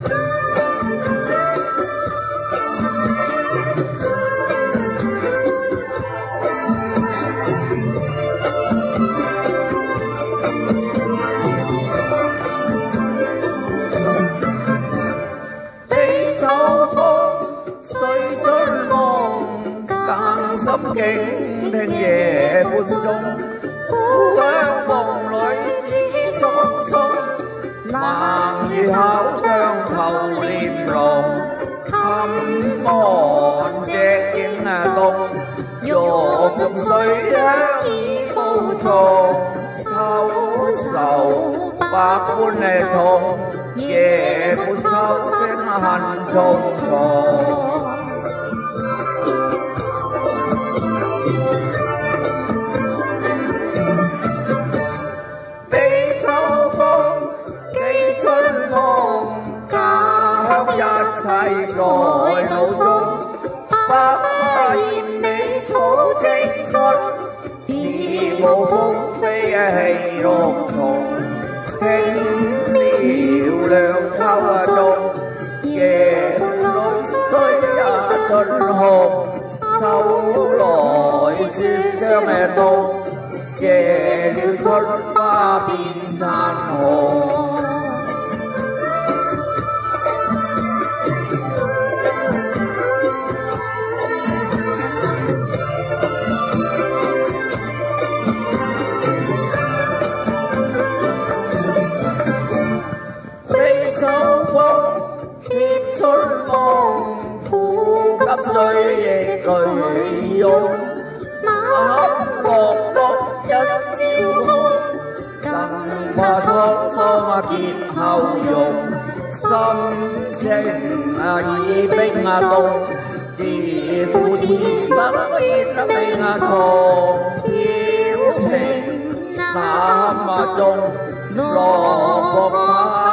景聽夜半鐘，故鄉夢裏知匆匆。猛雨口窗頭簾籠，冚岸隻影動。玉中水鄉已鋪松，秋愁百般痛，夜半秋聲恨重重。一切在腦中，百花艷美草青春，蝶舞風飛戲綠松，清妙亮秋中，夜裏雖一盡紅，秋來雪將冬，謝了春花變殘紅。春夢呼吸歲月淚湧，那樂覺一朝空，更怕滄桑結後容，心情已冰凍，自顧此生變冰痛，飄萍南中落寞。